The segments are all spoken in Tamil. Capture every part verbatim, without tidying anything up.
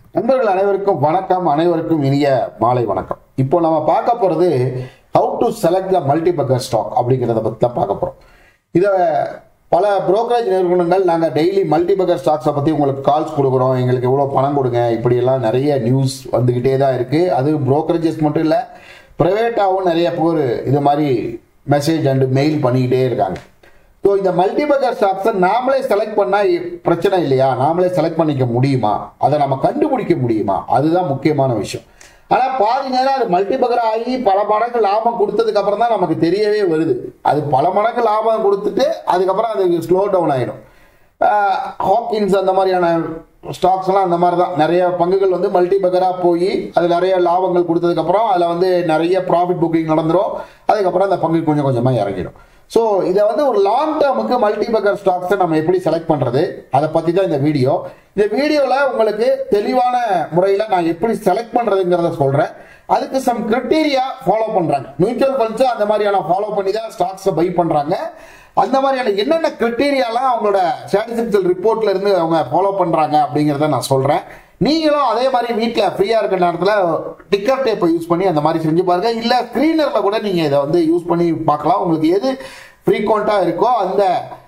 நண்பர்கள் அனைவருக்கும் வணக்கம். அனைவருக்கும் இனிய மாலை வணக்கம். இப்போ நம்ம பார்க்க போறது how to select the multi-bagger stock அப்படிங்கிறத பத்தி தான் பார்க்க போறோம். இத பல brokerage நிறுவனங்கள் நாங்க டெய்லி மல்டிபேக்கர் ஸ்டாக்ஸை பத்தி உங்களுக்கு கால்ஸ் கொடுக்குறோம், எங்களுக்கு எவ்வளவு பணம் கொடுங்க, இப்படி எல்லாம் நிறைய நியூஸ் வந்துகிட்டே தான் இருக்கு. அது புரோக்கரேஜஸ் மட்டும் இல்ல, பிரைவேட்டாவும் நிறைய பேர் இது மாதிரி மெசேஜ் அண்ட் மெயில் பண்ணிக்கிட்டே இருக்காங்க. ஸோ இந்த மல்டிபேக்கர் ஸ்டாக்ஸை நாமளே செலக்ட் பண்ணால் பிரச்சனை இல்லையா? நாமளே செலக்ட் பண்ணிக்க முடியுமா? அதை நம்ம கண்டுபிடிக்க முடியுமா? அதுதான் முக்கியமான விஷயம். ஆனால் பாதி நேரம் அது மல்டிபேக்கர் ஆகி பல மடங்கு லாபம் கொடுத்ததுக்கு அப்புறம் தான் நமக்கு தெரியவே வருது. அது பல மடங்கு லாபம் கொடுத்துட்டு அதுக்கப்புறம் அது ஸ்லோ டவுன் ஆகிடும். ஹாக்கின்ஸ் அந்த மாதிரியான ஸ்டாக்ஸ்லாம் அந்த மாதிரி தான். நிறைய பங்குகள் வந்து மல்டிபேக்கராக போய் அது நிறைய லாபங்கள் கொடுத்ததுக்கப்புறம் அதில் வந்து நிறைய ப்ராஃபிட் புக்கிங் நடந்துடும். அதுக்கப்புறம் அந்த பங்கு கொஞ்சம் கொஞ்சமாக இறங்கிடும். ஸோ இதை வந்து ஒரு லாங் டேர்முக்கு மல்டிபேக்கர் ஸ்டாக்ஸை நம்ம எப்படி செலக்ட் பண்ணுறது, அதை பற்றி தான் இந்த வீடியோ. இந்த வீடியோவில் உங்களுக்கு தெளிவான முறையில் நான் எப்படி செலக்ட் பண்ணுறதுங்கிறத சொல்கிறேன். அதுக்கு சம் கிரிட்டீரியா ஃபாலோ பண்ணுறாங்க. மியூச்சுவல் ஃபண்ட்ஸு அந்த மாதிரியான ஃபாலோ பண்ணி தான் ஸ்டாக்ஸை பை பண்ணுறாங்க. அந்த மாதிரியான என்னென்ன கிரிட்டீரியாலாம் அவங்களோட ஸ்டாட்டிஸ்டிக்கல் ரிப்போர்ட்ல இருந்து அவங்க ஃபாலோ பண்ணுறாங்க அப்படிங்கிறத நான் சொல்கிறேன். நீங்களும் அதே மாதிரி வீட்டில் ஃப்ரீயாக இருக்கிற நேரத்தில் டிக்கர் டேப்பை யூஸ் பண்ணி அந்த மாதிரி செஞ்சு பாருங்க. இல்லை ஸ்க்ரீனரில் கூட நீங்கள் இதை வந்து யூஸ் பண்ணி பார்க்கலாம். உங்களுக்கு எது ஃப்ரீக்வெண்ட்டாக இருக்கோ அந்த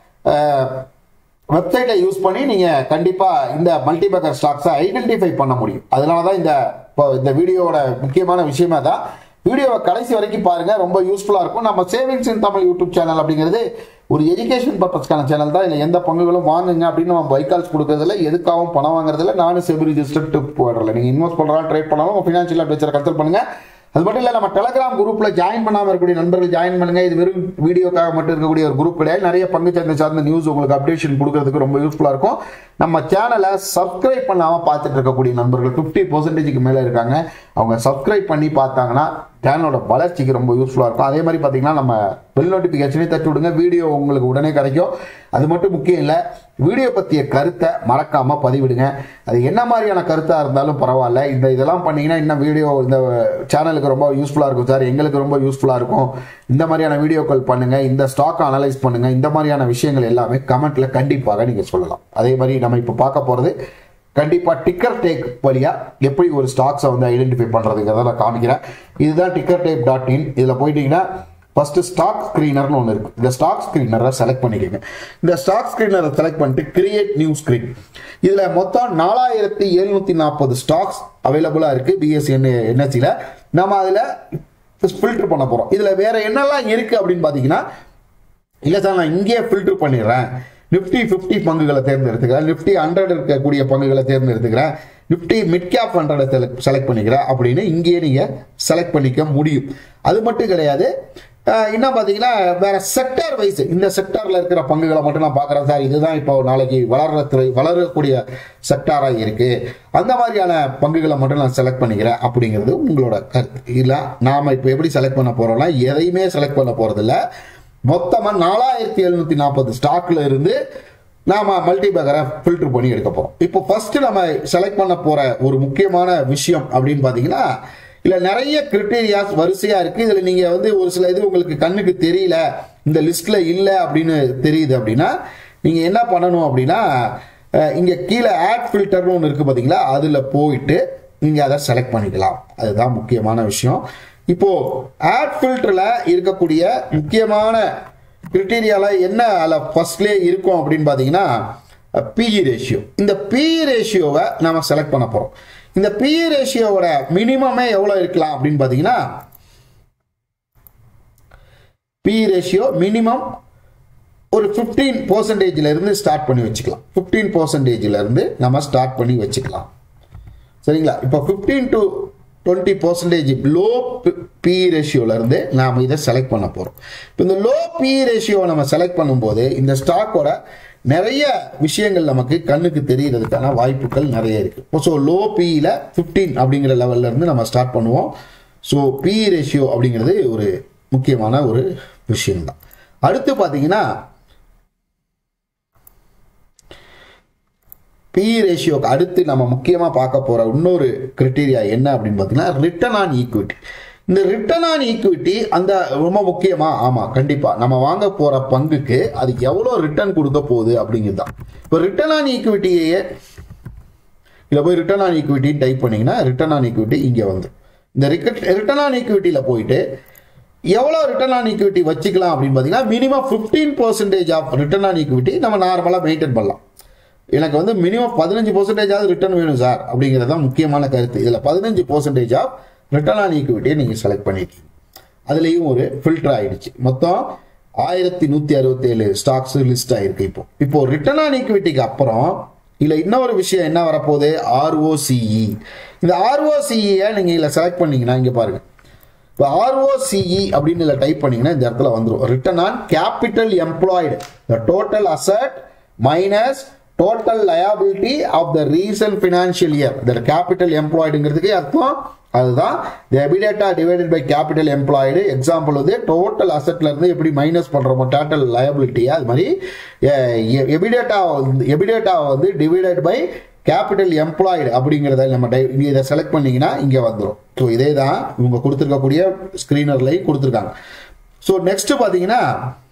வெப்சைட்டை யூஸ் பண்ணி நீங்கள் கண்டிப்பாக இந்த மல்டிபேக்கர் ஸ்டாக்ஸை ஐடென்டிஃபை பண்ண முடியும். அதனால தான் இந்த இந்த வீடியோவோட முக்கியமான விஷயமா தான். வீடியோவை கடைசி வரைக்கும் பாருங்க, ரொம்ப யூஸ்ஃபுல்லாக இருக்கும். நம்ம savings in Tamil YouTube channel அப்படிங்கிறது ஒரு எஜுகேஷன் பர்பஸ்க்கான சேனல் தான். இல்லை எந்த பங்குகளும் வாங்குங்க அப்படின்னு நம்ம பைக்கால்ஸ் கொடுக்கறதில்ல, எதுக்காகவும் பணம் வாங்குறதில்ல. நானும் செபி ரிஜிஸ்டர்ட் போடுறதில்ல. நீங்கள் இன்வெஸ்ட் பண்ணுறா ட்ரேட் பண்ணாலும் உங்கள் ஃபினான்ஷியல் அட்வைசரை கன்சல்ட் பண்ணுங்க. அது மட்டும் இல்லை, நம்ம டெலிகிராம் குரூப்பில் ஜாயின் பண்ணாமல் இருக்கக்கூடிய நண்பர்கள் ஜாயின் பண்ணுங்க. இது வெறும் வீடியோக்காக மட்டும் இருக்கக்கூடிய ஒரு குரூப் கிடையாது. நிறைய பங்கு சந்தை சார்ந்த நியூஸ் உங்களுக்கு அப்டேஷன் கொடுக்கறதுக்கு ரொம்ப யூஸ்ஃபுல்லாக இருக்கும். நம்ம சேனலை சப்ஸ்கிரைப் பண்ணாமல் பார்த்துட்டு இருக்கக்கூடிய நண்பர்கள் ஃபிஃப்டி பர்சன்டேஜுக்கு மேலே இருக்காங்க. அவங்க சப்ஸ்கிரைப் பண்ணி பார்த்தாங்கன்னா சேனலோட வளர்ச்சிக்கு ரொம்ப யூஸ்ஃபுல்லாக இருக்கும். அதே மாதிரி பார்த்தீங்கன்னா நம்ம பெல் நோட்டிஃபிகேஷனே தட்டி விடுங்க, வீடியோ உங்களுக்கு உடனே கிடைக்கும். அது மட்டும் முக்கியம் இல்லை, வீடியோ பற்றிய கருத்தை மறக்காமல் பதிவிடுங்க. அது என்ன மாதிரியான கருத்தாக இருந்தாலும் பரவாயில்ல. இந்த இதெல்லாம் பண்ணீங்கன்னா இன்னும் வீடியோ இந்த சேனலுக்கு ரொம்ப யூஸ்ஃபுல்லாக இருக்கும் சார், எங்களுக்கு ரொம்ப யூஸ்ஃபுல்லாக இருக்கும், இந்த மாதிரியான வீடியோக்கள் பண்ணுங்க, இந்த ஸ்டாக்கை அனலைஸ் பண்ணுங்க, இந்த மாதிரியான விஷயங்கள் எல்லாமே கமெண்ட்ல கண்டிப்பாக நீங்கள் சொல்லலாம். அதே மாதிரி நம்ம இப்போ பார்க்க போகிறது கண்டிப்பா டிக்கர் டேக் வழியா எப்படி ஒரு ஸ்டாக்ஸை வந்து ஐடென்டிஃபை பண்றதுங்கிறத நான் காமிக்கிறேன். இதுதான் டிக்கர் டேக் டாட் இன். இதுல போயிட்டீங்கன்னா ஃபர்ஸ்ட் ஸ்டாக் ஸ்கிரீனர்னு ஒன்று இருக்கு. இந்த ஸ்டாக் ஸ்கிரீனரை செலக்ட் பண்ணிக்கோங்க. இந்த ஸ்டாக் ஸ்கிரீனரை செலக்ட் பண்ணிட்டு கிரியேட் நியூ ஸ்கிரீன். இதுல மொத்தம் நாலாயிரத்தி எழுநூத்தி நாற்பது ஸ்டாக்ஸ் அவைலபிளா இருக்கு பிஎஸ்சி என்எஸ்சியில. நம்ம அதுல ஃபில்டர் பண்ண போறோம். இதுல வேற என்னெல்லாம் இருக்கு அப்படின்னு பாத்தீங்கன்னா, இல்ல சார் நான் இங்கேயே ஃபில்டர் பண்ணிடுறேன், நிப்டி பிப்டி பங்குகளை தேர்ந்தெடுத்துக்கிறேன், நிப்டி ஹண்ட்ரட் இருக்கக்கூடிய பங்குகளை தேர்ந்தெடுத்துக்கிறேன், Nifty mid cap hundred select பண்ணிக்கிறேன் அப்படின்னு இங்கேயே நீங்க செலக்ட் பண்ணிக்க முடியும். அது மட்டும் கிடையாது, இன்னும் பார்த்தீங்கன்னா வேற செக்டார் வைஸ் இந்த செக்டார்ல இருக்கிற பங்குகளை மட்டும் நான் பார்க்குறேன் சார், இதுதான் இப்போ நாளைக்கு வளர்ற துறை வளரக்கூடிய செக்டாராக இருக்கு, அந்த மாதிரியான பங்குகளை மட்டும் நான் செலக்ட் பண்ணிக்கிறேன் அப்படிங்கிறது உங்களோட கருத்து. இல்லை நாம இப்போ எப்படி செலக்ட் பண்ண போறோம்னா எதையுமே செலக்ட் பண்ண போறதில்ல. மொத்தமா நாலாயிரத்தி எழுநூத்தி நாற்பது ஸ்டாக்ல இருந்து நாம மல்டிபேக்கரை ஃபில்டர் பண்ணி எடுக்க போறோம். இப்போ ஃபர்ஸ்ட் நம்ம செலக்ட் பண்ண போற ஒரு முக்கியமான விஷயம் அப்படின்னு பாத்தீங்கன்னா, இல்ல நிறைய கிரிட்டீரியாஸ் வரிசையா இருக்கு. இதுல நீங்க வந்து ஒரு சில இது உங்களுக்கு கண்ணுக்கு தெரியல, இந்த லிஸ்ட்ல இல்ல அப்படின்னு தெரியுது அப்படின்னா நீங்க என்ன பண்ணணும் அப்படின்னா, இங்க கீழே ஆட் ஃபில்டர்னு ஒன்று இருக்கு பாத்தீங்களா, அதுல போயிட்டு நீங்க அதை செலக்ட் பண்ணிக்கலாம். அதுதான் முக்கியமான விஷயம். இப்போ ஆட் ஃபில்டர்ல இருக்கக்கூடிய முக்கியமான கிரிட்டீரியால என்ன அதுல ஃபர்ஸ்ட்லேயே இருக்கும் அப்படின்னு பாத்தீங்கன்னா பிஇ ரேஷியோ. இந்த பிஇ ரேஷியோவை நாம செலக்ட் பண்ண போறோம். இந்த பிஇ ரேஷியோவோட மினிமமே எவ்வளவு இருக்கலாம் அப்படின்னு பாத்தீங்கன்னா, பிஇ ரேஷியோ மினிமம் ஒரு பிப்டீன் பர்சன்டேஜ்ல இருந்து ஸ்டார்ட் பண்ணி வச்சுக்கலாம். பிப்டீன் பர்சன்டேஜ்ல இருந்து நம்ம ஸ்டார்ட் பண்ணி வச்சுக்கலாம். சரிங்களா? இப்போ fifteen to twenty percentage low P ரேஷியோல இருந்து நாம இதை செலக்ட் பண்ண போறோம். இப்போ இந்த லோ பி ரேஷியோ நம்ம செலக்ட் பண்ணும்போது இந்த ஸ்டாக்கோட நிறைய விஷயங்கள் நமக்கு கண்ணுக்கு தெரியறதுக்கான வாய்ப்புகள் நிறைய இருக்கு. ஸோ லோ பியில பிப்டீன் அப்படிங்கிற லெவல்ல இருந்து நம்ம ஸ்டார்ட் பண்ணுவோம். ஸோ பி ரேஷியோ அப்படிங்கிறது ஒரு முக்கியமான ஒரு விஷயம் தான். அடுத்து பாத்தீங்கன்னா பி ரேஷியோக்கு அடுத்து நம்ம முக்கியமாக பார்க்க போற இன்னொரு கிரிட்டீரியா என்ன அப்படின்னு பார்த்தீங்கன்னா ரிட்டர்ன் ஆன் ஈக்விட்டி. இந்த ரிட்டர்ன் ஆன் ஈக்விட்டி அந்த ரொம்ப முக்கியமா? ஆமா, கண்டிப்பா நம்ம வாங்க போற பங்குக்கு அதுக்கு எவ்வளவு ரிட்டர்ன் கொடுக்க போகுது அப்படிங்கிறது தான். இப்போ ரிட்டர்ன் ஆன் ஈக்விட்டியே இல்லை போய் ரிட்டர்ன் ஆன் ஈக்விட்டி டைப் பண்ணிங்கன்னா ரிட்டர்ன் ஆன் ஈக்விட்டி இங்கே வந்து இந்த ரிட்டர்ன் ஆன் ஈக்விட்டியில் போயிட்டு எவ்வளோ ரிட்டர்ன் ஆன் ஈக்விட்டி வச்சுக்கலாம் அப்படின்னு பார்த்தீங்கன்னா minimum fifteen percentage of return on equity நம்ம நார்மலாக மெயின்டைன் பண்ணலாம். எனக்கு வந்து மினிமம் பதினஞ்சு பர்சன்டேஜாவது ரிட்டர்ன் வேணும் சார் அப்படிங்கிறது தான் முக்கியமான கருத்து. இதில் பதினஞ்சு பர்சன்டேஜ் ஆஃப் ரிட்டர்ன் ஆன் ஈக்விட்டியை நீங்கள் செலக்ட் பண்ணிட்டீங்க. அதுலேயும் ஒரு ஃபில்டர் ஆகிடுச்சு. மொத்தம் ஆயிரத்தி நூற்றி அறுபத்தி ஏழு ஸ்டாக்ஸ் லிஸ்ட் ஆகிருக்கு. இப்போ இப்போ ரிட்டர்ன் ஆன் ஈக்விட்டிக்கு அப்புறம் இல்லை இன்னொரு விஷயம் என்ன வரப்போகுது, ஆர்ஓசிஇ. இந்த ஆர்ஓசிஇயை நீங்கள் இதில் செலக்ட் பண்ணீங்கன்னா இங்கே பாருங்கள், இப்போ ஆர்ஓசிஇ அப்படின்னு இதில் டைப் பண்ணீங்கன்னா இந்த இடத்துல வந்துடும் return on capital employed, the total asset minus total liability of the recent financial year. The capital employed ங்கிறதுக்கு அர்த்தம் அதுதான் the EBITDA divided by capital employed. Example வந்து டோட்டல் அசெட்ல இருந்து எப்படி மைனஸ் பண்றோமோ டோட்டல் liability அது மாதிரி EBITDA EBITDA வந்து டிவைடட் பை கேபிட்டல் எம்ப்ளாய்டு அப்படிங்கிறத நம்ம இதை செலக்ட் பண்ணீங்கன்னா இங்கே வந்துடும். ஸோ இதே தான் இவங்க கொடுத்துருக்கக்கூடிய ஸ்க்ரீனர்லையும் கொடுத்துருக்காங்க. ஸோ நெக்ஸ்ட் பார்த்தீங்கன்னா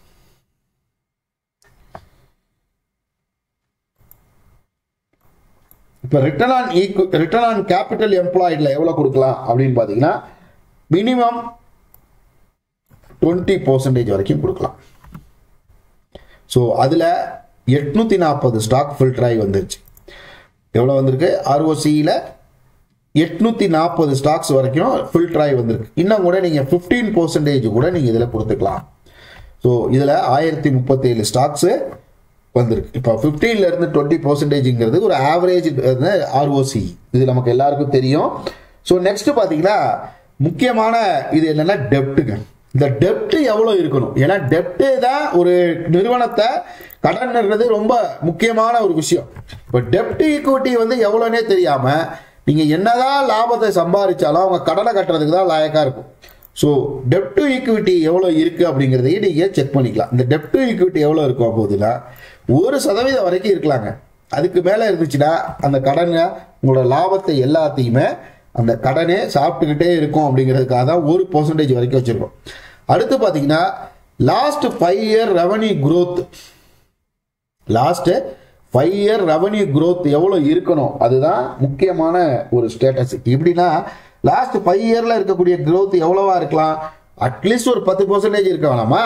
இப்போ return on equity return on capital எம்ப்ளாய்டில் எவ்வளோ கொடுக்கலாம் அப்படின்னு பார்த்தீங்கன்னா மினிமம் டுவெண்ட்டி பர்சன்டேஜ் வரைக்கும் கொடுக்கலாம். ஸோ அதில் எட்நூற்றி நாற்பது ஸ்டாக் ஃபில்டர் ஆகி வந்துருச்சு. எவ்வளோ வந்திருக்கு, ஆர்ஓசியில் எட்நூற்றி நாற்பது ஸ்டாக்ஸ் வரைக்கும் ஃபில்டர் ஆகி வந்திருக்கு. இன்னும் கூட நீங்கள் ஃபிஃப்டீன் பர்சன்டேஜ் கூட நீங்கள் இதில் கொடுத்துக்கலாம். ஸோ இதில் ஆயிரத்தி முப்பத்தேழு ஸ்டாக்ஸு வந்திருக்கு. இப்போ ஃபிஃப்டீன்ல இருந்து டுவெண்ட்டி பர்சன்டேஜ்ங்கிறது ஒரு ஆவரேஜ் ஆர்ஓசி, இது நமக்கு எல்லாருக்கும் தெரியும். ஸோ நெக்ஸ்ட் பார்த்தீங்கன்னா முக்கியமான இது என்னன்னா டெப்ட்டுங்க. இந்த டெப்ட் எவ்வளோ இருக்கணும், ஏன்னா டெப்ட்டு தான் ஒரு நிறுவனத்தை கடன்றது ரொம்ப முக்கியமான ஒரு விஷயம். இப்போ டெப்ட் ஈக்விட்டி வந்து எவ்வளோனே தெரியாம நீங்க என்னதான் லாபத்தை சம்பாதிச்சாலும் அவங்க கடனை கட்டுறதுக்கு தான் லாயக்கா இருக்கும். ஸோ டெப்ட் டு ஈக்விட்டி எவ்வளோ இருக்கு அப்படிங்கிறதையும் நீங்க செக் பண்ணிக்கலாம். இந்த டெப்ட் டு ஈக்விட்டி எவ்வளோ இருக்கும் போதுன்னா ஒரு சதவீதம் வரைக்கும் இருக்கலாங்க. அதுக்கு மேலே இருந்துச்சுன்னா அந்த கடனை உங்களோட லாபத்தை எல்லாத்தையுமே அந்த கடனே சாப்பிட்டுக்கிட்டே இருக்கும் அப்படிங்கிறதுக்காக தான் ஒரு பர்சன்டேஜ் வரைக்கும் வச்சிருக்கோம். அடுத்து பார்த்தீங்கன்னா last five year revenue growth, last five year revenue growth எவ்வளோ இருக்கணும் அதுதான் முக்கியமான ஒரு ஸ்டேட்டஸ். எப்படின்னா லாஸ்ட் ஃபைவ் இயர்ல இருக்கக்கூடிய growth எவ்வளவா இருக்கலாம், அட்லீஸ்ட் ஒரு பத்து பர்சன்டேஜ் இருக்க வேணாமா?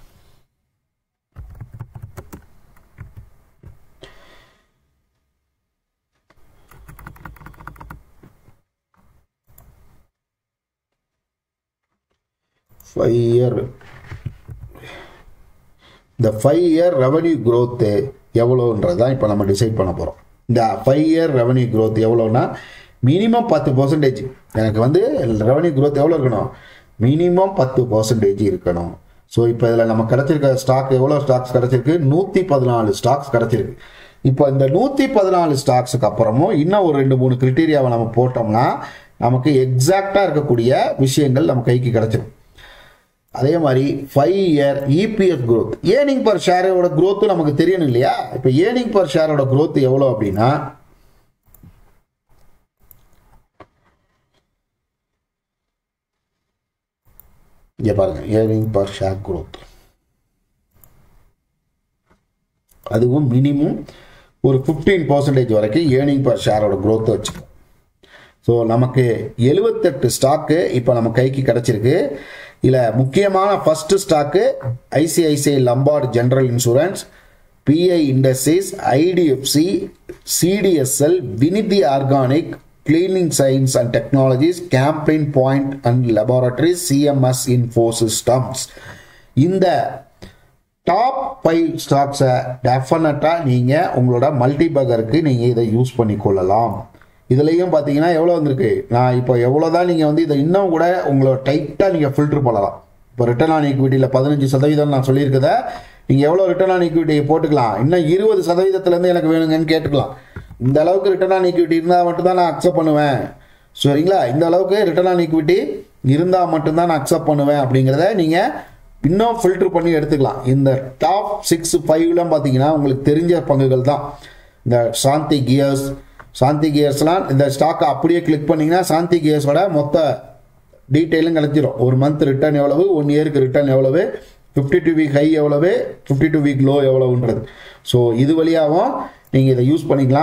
ஃபைவ் இயர் இந்த ஃபைவ் இயர் ரெவன்யூ growth எவ்வளோன்றதான் இப்போ நம்ம டிசைட் பண்ண போகிறோம். இந்த ஃபைவ் இயர் ரெவன்யூ growth எவ்வளோன்னா மினிமம் பத்து பர்சன்டேஜ். எனக்கு வந்து ரெவன்யூ growth எவ்வளோ இருக்கணும், மினிமம் பத்து பர்சன்டேஜ் இருக்கணும். ஸோ இப்போ இதில் நம்ம கிடைச்சிருக்க ஸ்டாக் எவ்வளோ ஸ்டாக்ஸ் கிடைச்சிருக்கு, நூற்றி பதினாலு ஸ்டாக்ஸ் கிடைச்சிருக்கு. இப்போ இந்த நூற்றி பதினாலு ஸ்டாக்ஸுக்கு அப்புறமும் இன்னும் ஒரு ரெண்டு மூணு கிரிட்டீரியாவை நம்ம போட்டோம்னா நமக்கு எக்ஸாக்டாக இருக்கக்கூடிய விஷயங்கள் நம்ம கைக்கு கிடைச்சிடும். அதே மாதிரி five year EPS growth, earning per ஷேரோட growth நமக்கு தெரியணும் இல்லையா? இப்போ ஏர்னிங் பர் ஷேரோட growth எவ்வளோ அப்படின்னா இங்கே பாருங்க, ஏர்னிங் பர் ஷேர் growth அதுவும் மினிமம் ஒரு ஃபிஃப்டீன் பர்சன்டேஜ் வரைக்கும் ஏர்னிங் பர் ஷேரோட growth வச்சுக்கோம். ஸோ நமக்கு எழுபத்தெட்டு ஸ்டாக்கு இப்போ நம்ம கைக்கு கிடைச்சிருக்கு. இதில் முக்கியமான ஃபர்ஸ்ட் ஸ்டாக்கு ICICI Lombard general insurance, PI industries, IDFC, CDSL, Vinati organic, cleaning science and technologies, campaign point and laboratories, CMS info systems. இந்த டாப் ஃபைவ் ஸ்டாக்ஸை டெஃபினட்டாக நீங்கள் உங்களோட மல்டிபேகருக்கு நீங்கள் இதை யூஸ் பண்ணிக்கொள்ளலாம். இதுலேயும் பார்த்தீங்கன்னா எவ்வளோ வந்திருக்கு, நான் இப்போ எவ்வளோ தான் நீங்கள் வந்து இதை இன்னும் கூட உங்களோட டைட்டாக நீங்கள் ஃபில்டர் பண்ணலாம். இப்போ ரிட்டர்ன் ஆன் ஈக்விட்டியில் பதினஞ்சு சதவீதம் நான் சொல்லியிருக்கதை நீங்கள் எவ்வளோ ரிட்டர்ன் ஆன் ஈக்விட்டியை போட்டுக்கலாம், இன்னும் இருபது சதவீதத்துலேருந்து எனக்கு வேணுங்கன்னு கேட்டுக்கலாம். இந்த அளவுக்கு ரிட்டர்ன் ஆன் ஈக்விட்டி இருந்தால் மட்டும்தான் நான் அக்செப்ட் பண்ணுவேன், சரிங்களா? இந்த அளவுக்கு ரிட்டர்ன் ஆன் ஈக்விட்டி இருந்தால் மட்டும்தான் நான் அக்செப்ட் பண்ணுவேன் அப்படிங்கிறத நீங்கள் இன்னும் ஃபில்டர் பண்ணி எடுத்துக்கலாம். இந்த டாப் சிக்ஸ் ஃபைவ்லாம் பார்த்தீங்கன்னா உங்களுக்கு தெரிஞ்ச பங்குகள் தான். இந்த சாந்தி கியர்ஸ், சாந்தி கியர்ஸ்லாம் இந்த ஸ்டாக்கை அப்படியே கிளிக் பண்ணிங்கன்னா சாந்தி கியர்ஸோட மொத்த டீட்டெயிலும் கிடைச்சிடும். ஒரு மந்த் ரிட்டர்ன் எவ்வளவு, ஒன் இயருக்கு ரிட்டர்ன் எவ்வளவு, ஃபிஃப்டி டூ வீக் ஹை எவ்வளவு, ஃபிஃப்டி டூ வீக் லோ எவ்வளவுன்றது. ஸோ இது வழியாகவும் நீங்கள் இதை யூஸ் பண்ணிக்கலாம்.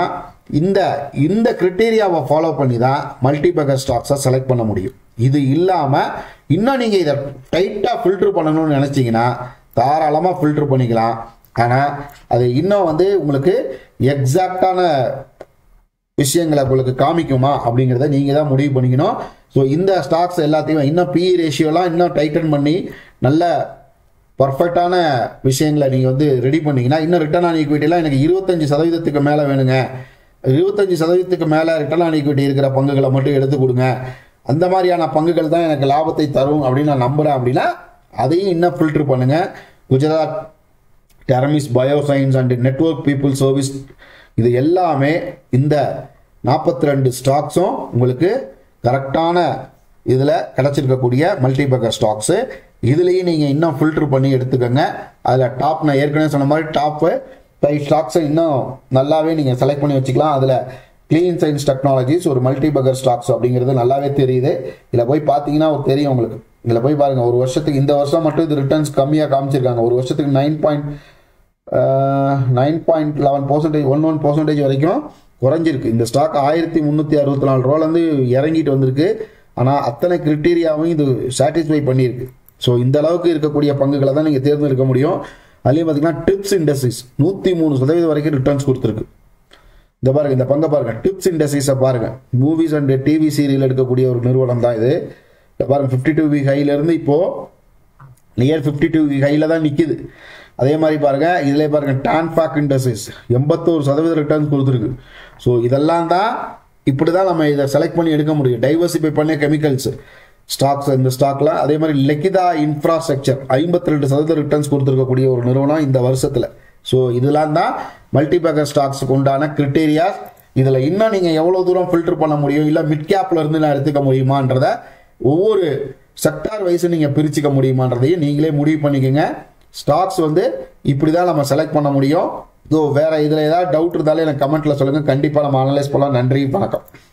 இந்த இந்த கிரிட்டீரியாவை ஃபாலோ பண்ணி தான் மல்டிபேக்கர் ஸ்டாக்ஸை செலக்ட் பண்ண முடியும். இது இல்லாமல் இன்னும் நீங்கள் இதை டைட்டாக ஃபில்டர் பண்ணணும்னு நினச்சிங்கன்னா தாராளமாக ஃபில்டர் பண்ணிக்கலாம். ஆனால் அது இன்னும் வந்து உங்களுக்கு எக்ஸாக்டான விஷயங்களை உங்களுக்கு காமிக்குமா அப்படிங்கிறத நீங்கள் தான் முடிவு பண்ணிக்கணும். ஸோ இந்த ஸ்டாக்ஸ் எல்லாத்தையும் இன்னும் பிஇ ரேஷியோலாம் இன்னும் டைட்டன் பண்ணி நல்ல பர்ஃபெக்டான விஷயங்களை நீங்கள் வந்து ரெடி பண்ணிங்கன்னா இன்னும் ரிட்டர்ன் ஆன் ஈக்விட்டிலாம் எனக்கு இருபத்தஞ்சி சதவீதத்துக்கு மேலே வேணுங்க, இருபத்தஞ்சி சதவீதத்துக்கு மேலே ரிட்டர்ன் ஆன் ஈக்விட்டி இருக்கிற பங்குகளை மட்டும் எடுத்து கொடுங்க, அந்த மாதிரியான பங்குகள் தான் எனக்கு லாபத்தை தரும் அப்படின்னு நான் நம்புகிறேன் அப்படின்னா அதையும் இன்னும் ஃபில்டர் பண்ணுங்கள். குஜராத் டெரமிஸ் bioscience and network people service இது எல்லாமே இந்த நாற்பத்தி ரெண்டு ஸ்டாக்ஸும் உங்களுக்கு கரெக்டான இதில் கிடச்சிருக்கக்கூடிய மல்டிபேக்கர் ஸ்டாக்ஸு. இதுலேயும் நீங்கள் இன்னும் ஃபில்டர் பண்ணி எடுத்துக்கோங்க. அதில் டாப் நான் ஏற்கனவே சொன்ன மாதிரி டாப்பு ஃபைவ் ஸ்டாக்ஸை இன்னும் நல்லாவே நீங்கள் செலக்ட் பண்ணி வச்சுக்கலாம். அதில் கிளீன் சயின்ஸ் டெக்னாலஜிஸ் ஒரு மல்டிபேக்கர் ஸ்டாக்ஸ் அப்படிங்கிறது நல்லாவே தெரியுது. இதில் போய் பார்த்தீங்கன்னா ஒரு தெரியும் உங்களுக்கு. இதில் போய் பாருங்கள், ஒரு வருஷத்துக்கு இந்த வருஷம் மட்டும் இது ரிட்டர்ன்ஸ் கம்மியாக காமிச்சிருக்காங்க. ஒரு வருஷத்துக்கு nine point nine point eleven percentage one one percentage வரைக்கும் குறைஞ்சிருக்கு. இந்த ஸ்டாக் ஆயிரத்தி முந்நூற்றி அறுபத்தி நாலு ரூபாலேருந்து இறங்கிட்டு வந்திருக்கு. ஆனால் அத்தனை கிரிட்டீரியாவும் இது சாட்டிஸ்ஃபை பண்ணியிருக்கு. ஸோ இந்த அளவுக்கு இருக்கக்கூடிய பங்குகளை தான் நீங்கள் தேர்ந்தெடுக்க முடியும். அதுலேயும் பார்த்தீங்கன்னா டிப்ஸ் இண்டஸ்ட்ரீஸ் நூற்றி மூணு சதவீதம் வரைக்கும் ரிட்டர்ன்ஸ் கொடுத்துருக்கு. இந்த பாருங்க, இந்த பங்கை பாருங்க, டிப்ஸ் இண்டஸ்ட்ரீஸை பாருங்க, மூவிஸ் அண்ட் டிவி சீரியல் எடுக்கக்கூடிய ஒரு நிறுவனம் தான் இது. பாருங்க, ஃபிஃப்டி டூ வீக் ஹைலேருந்து இப்போ நியர் ஃபிஃப்டி டூ வீக் ஹையில் தான் நிற்கிது. அதே மாதிரி பாருங்க, இதில் பாருங்க டான்ஃபாக் இண்டஸ்ட்ரீஸ் எண்பத்தோரு சதவீதம் ரிட்டர்ன்ஸ் கொடுத்துருக்கு. ஸோ இதெல்லாம் தான் இப்படி தான் நம்ம இதை செலக்ட் பண்ணி எடுக்க முடியும். டைவர்சிஃபை பண்ண கெமிக்கல்ஸ் ஸ்டாக்ஸ் இந்த ஸ்டாக்ல. அதே மாதிரி லெக்கிதா இன்ஃப்ராஸ்ட்ரக்சர் ஐம்பத்தி ரெண்டு சதவீதம் ரிட்டர்ன்ஸ் கொடுத்துருக்கக்கூடிய ஒரு நிறுவனம் இந்த வருஷத்தில். ஸோ இதெல்லாம் தான் மல்டிபேக்கர் ஸ்டாக்ஸுக்கு உண்டான கிரிட்டீரியாஸ். இதில் இன்னும் நீங்கள் எவ்வளோ தூரம் ஃபில்டர் பண்ண முடியும், இல்லை மிட் கேப்ல இருந்து நான் எடுத்துக்க முடியுமான்றத ஒவ்வொரு செக்டார் வைஸும் நீங்கள் பிரிச்சுக்க முடியுமான்றதையும் நீங்களே முடிவு பண்ணிக்கோங்க. ஸ்டாக்ஸ் வந்து இப்படி தான் நம்ம செலக்ட் பண்ண முடியும். ஸோ வேற இதில் ஏதாவது டவுட் இருந்தாலும் எனக்கு கமெண்ட்ல சொல்லுங்கள். கண்டிப்பாக நம்ம அனலைஸ் பண்ணலாம். நன்றி, வணக்கம்.